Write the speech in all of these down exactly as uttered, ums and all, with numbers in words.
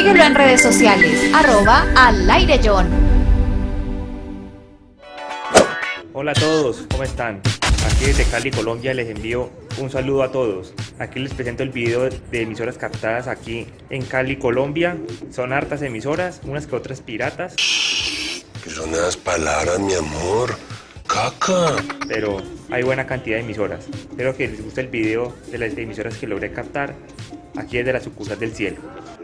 Síguelo en redes sociales, arroba al aire John. Hola a todos, ¿cómo están? Aquí desde Cali, Colombia, les envío un saludo a todos. Aquí les presento el video de emisoras captadas aquí en Cali, Colombia. Son hartas emisoras, unas que otras piratas. ¿Qué son esas palabras, mi amor? Caca. Pero hay buena cantidad de emisoras. Espero que les guste el video de las emisoras que logré captar. Aquí desde la sucursal del cielo.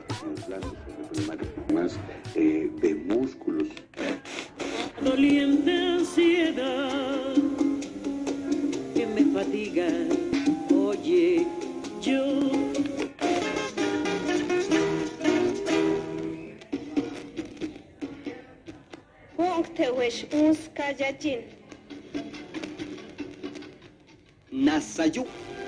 Más eh, de músculos. Doliente ansiedad que me fatiga, oye, yo Wongtewesh Uskayachin Nasayu.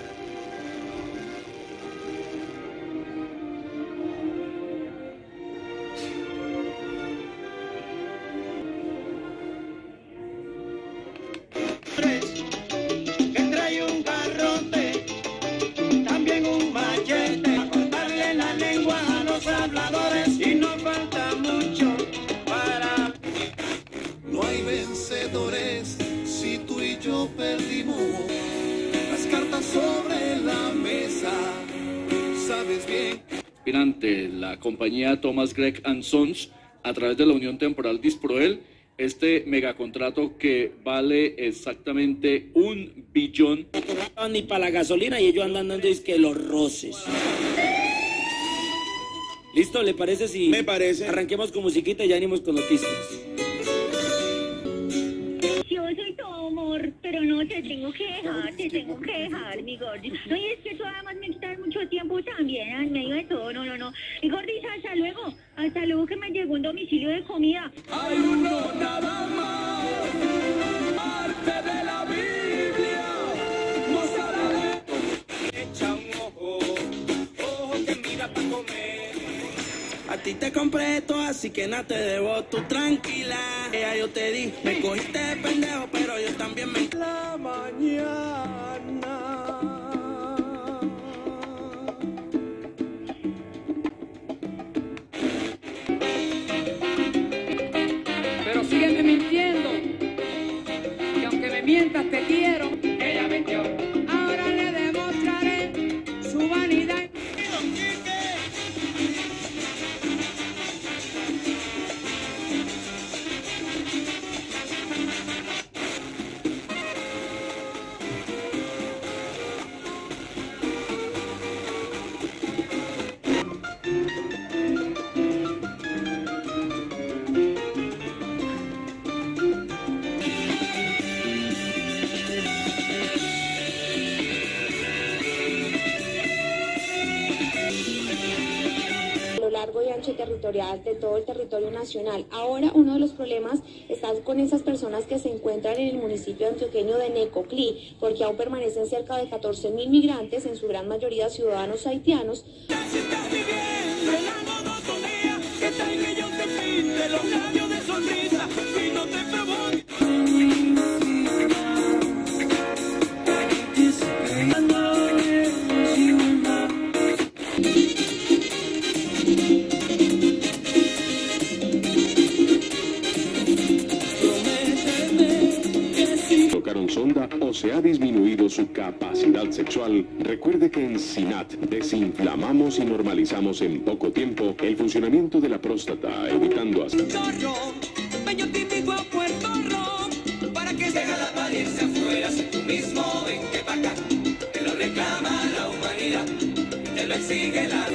Si tú y yo perdimos las cartas sobre la mesa, sabes bien. Ante la compañía Thomas Gregg and Sons, a través de la unión temporal Disproel, este megacontrato que vale exactamente un billón. Ni para la gasolina y ellos andan dando es que los roces. ¿Listo? ¿Le parece si Me parece. Arranquemos con musiquita y ya venimos con noticias? pero no, te tengo que dejar, te tengo que dejar, mi gordi. No, y es que tú además me quitas mucho tiempo también, en medio de todo, no, no, no. Mi gordita, hasta luego, hasta luego que me llegó un domicilio de comida. Hay uno nada más, parte de la Biblia, no sabe. Echa un ojo, ojo que mira para comer. A ti te compré todo, así que nada te debo, tú tranquila. Ya yo te di, me cogiste de pendejo, pero yo también me... La mañana. Pero sígueme mintiendo, y aunque me mientas te quiero. Ella mintió. Ahora le demostraré su vanidad. Largo y ancho territorial de todo el territorio nacional. Ahora uno de los problemas está con esas personas que se encuentran en el municipio antioqueño de Necoclí, porque aún permanecen cerca de catorce mil migrantes, en su gran mayoría ciudadanos haitianos. Tocaron sonda o se ha disminuido su capacidad sexual. Recuerde que en SINAT desinflamamos y normalizamos en poco tiempo el funcionamiento de la próstata, evitando así. Bello típico a Puerto Rico, para que se haga la apariencia afuera, si tú mismo ven que pa' acá, te lo reclama la humanidad, te lo exige la...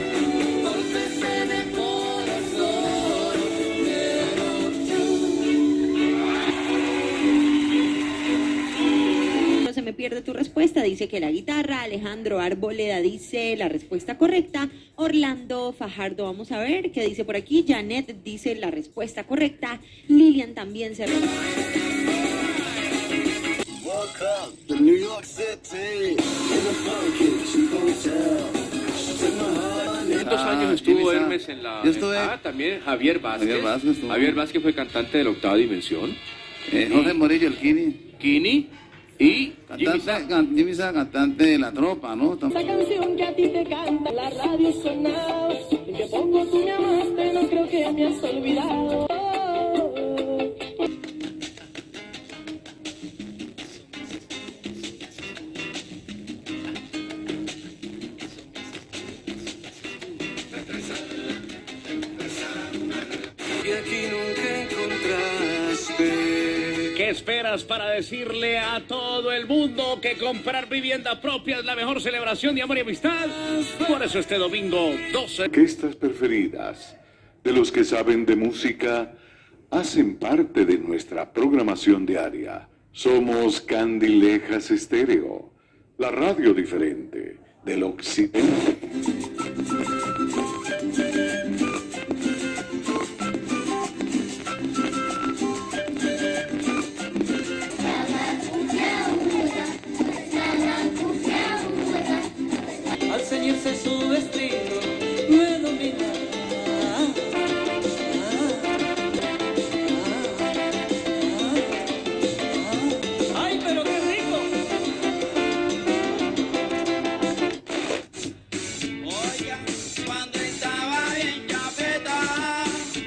Se me pierde tu respuesta, dice que la guitarra. Alejandro Arboleda dice la respuesta correcta. Orlando Fajardo, vamos a ver qué dice por aquí. Janet dice la respuesta correcta. Lilian también se... ¿Cuántos años estuvo Hermes en la... Yo estuve... Ah, también Javier Vázquez. Javier Vázquez, estuvo... Javier Vázquez fue cantante de la Octava Dimensión. Eh, Jorge Morillo, el Kini. Kini. Y cantante, can, Jimmy Sá, cantante de La Tropa, ¿no? Esa canción que a ti te canta, la radio sonaba, y que poco tú me amaste. me has olvidado. Y aquí nunca encontraste. ¿Qué esperas para decirle a todo el mundo que comprar vivienda propia es la mejor celebración de amor y amistad? Por eso este domingo doce... Orquestas preferidas de los que saben de música hacen parte de nuestra programación diaria. Somos Candilejas Estéreo, la radio diferente del occidente. Al ceñirse su destino, me domina. ¡Ay, pero qué rico! Oiga, cuando estaba bien chapeta,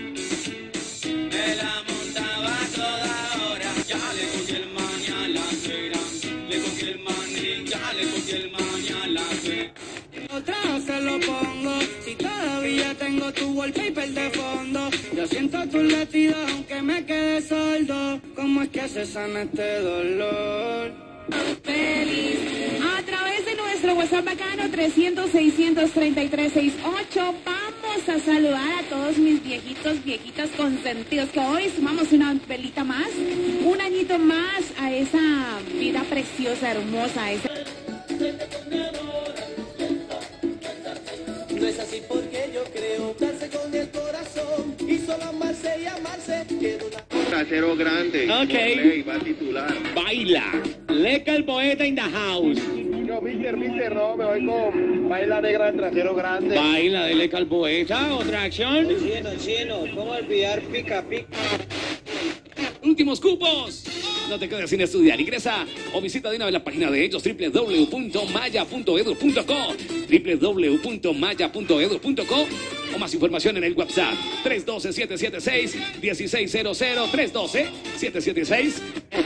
me la montaba toda hora. Ya le cogí el maní a la suegra, le cogí el maní, ya le cogí el maní a la suegra. Otra se lo pongo, si todavía tengo tu wallpaper de fondo. Yo siento tus latidos aunque me quede sordo. ¿Cómo es que se sana este dolor? Feliz. A través de nuestro WhatsApp bacano trescientos, seiscientos treinta y tres sesenta y ocho vamos a saludar a todos mis viejitos, viejitas consentidos, que hoy sumamos una velita más, un añito más a esa vida preciosa, hermosa, a esa... No es así porque yo creo darse con el corazón y solo amarse y amarse quiero una... Trasero grande. Ok. Ley, va a titular. Baila. Leca el poeta in the house. Yo, mister, mister, no, me voy con Baila Negra del Trasero Grande. Baila de Leca el poeta. Otra acción. Chino, chino, ¿cómo olvidar pica pica? Últimos cupos. No te quedes sin estudiar. Ingresa o visita de una vez la página de ellos, doble u doble u doble u punto maya punto edu punto co, doble u doble u doble u punto maya punto edu punto co, o más información en el WhatsApp tres uno dos, siete siete seis, uno seis cero cero, tres uno dos, siete siete seis.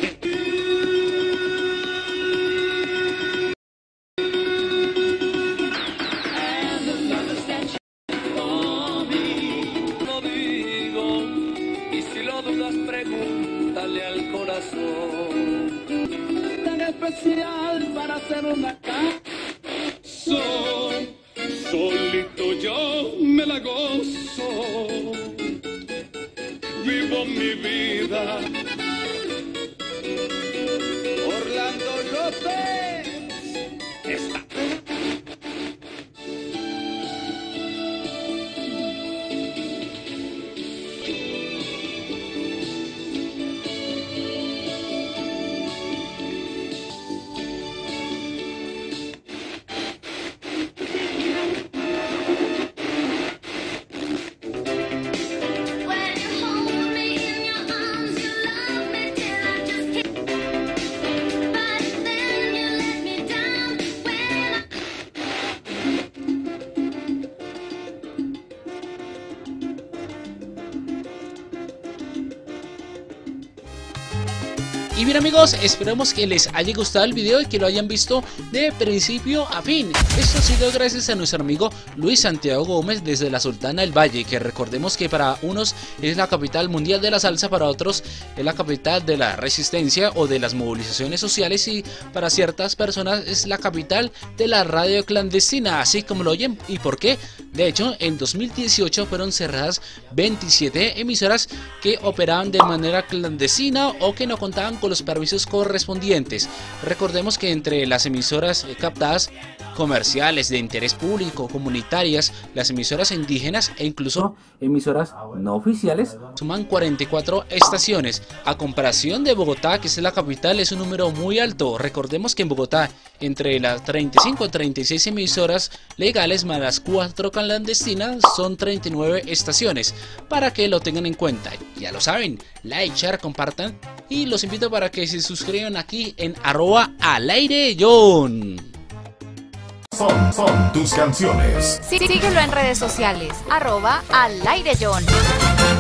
Lo digo, y si lo dudas pregúntale al corazón. Tan especial para ser una canción. Solito yo me la gozo. Vivo mi vida. Orlando López. Esta. Y bien amigos, esperamos que les haya gustado el video y que lo hayan visto de principio a fin. Esto ha sido gracias a nuestro amigo Luis Santiago Gómez desde la Sultana del Valle, que recordemos que para unos es la capital mundial de la salsa, para otros es la capital de la resistencia o de las movilizaciones sociales, y para ciertas personas es la capital de la radio clandestina, así como lo oyen. ¿Y por qué? De hecho, en dos mil dieciocho fueron cerradas veintisiete emisoras que operaban de manera clandestina o que no contaban con los permisos correspondientes. Recordemos que entre las emisoras captadas comerciales, de interés público, comunitarias, las emisoras indígenas e incluso emisoras no oficiales suman cuarenta y cuatro estaciones. A comparación de Bogotá, que es la capital, es un número muy alto. Recordemos que en Bogotá, entre las treinta y cinco a treinta y seis emisoras legales más las cuatro clandestinas, son treinta y nueve estaciones, para que lo tengan en cuenta. Ya lo saben, like, share, compartan, y los invito para que se suscriban aquí en arroba al aire John. Son, son tus canciones. Sí, síguelo en redes sociales, arroba al aire John.